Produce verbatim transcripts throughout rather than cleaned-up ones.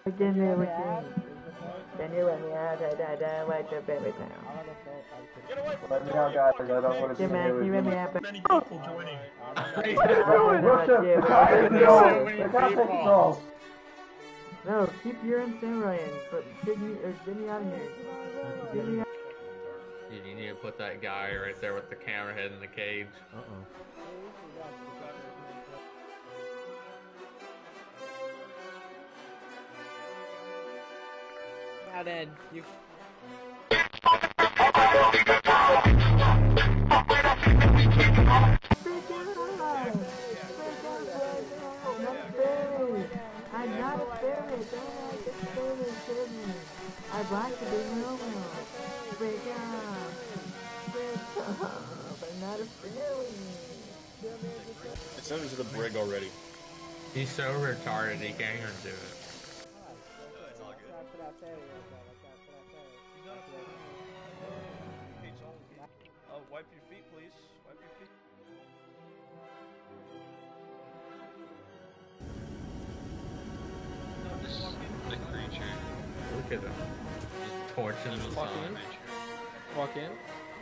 Can you let me out? Can you let me out? I died. I like the baby now. Get away from Let me out, guys. I don't want to Yeah, see man, can you let me out? many people joining. Push him! The car takes control! The car takes control! No, keep your insane, Ryan. But get me, or get me out of here. Get me out. Dude, you need to put that guy right there with the camera head in the cage. Uh-oh. Now then, you. I'm not a fairy. Don't like this fairy. Kill me. I'd like to be normal. Break up. Break up. I'm not a fairy. Send him to the brig already. He's so retarded he can't even do it. It's all good. Oh, wipe your feet, please. Wipe your feet. The creature. Look at him. He's torching the Walk sun. in. Walk in.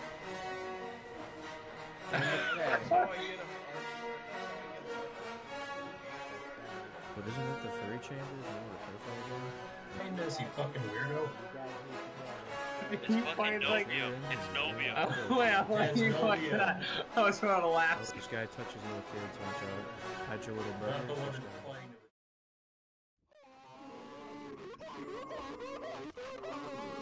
But isn't it the three chambers? You know the profile game? This, you fucking weirdo. It's He fucking finds like. Novio. It's Novio. Oh, well, Yes, you no, like yeah. that. I was about to laugh. Oh, this guy touches little kids, watch out. Hide your little brother. Not the one Watch that's out. playing.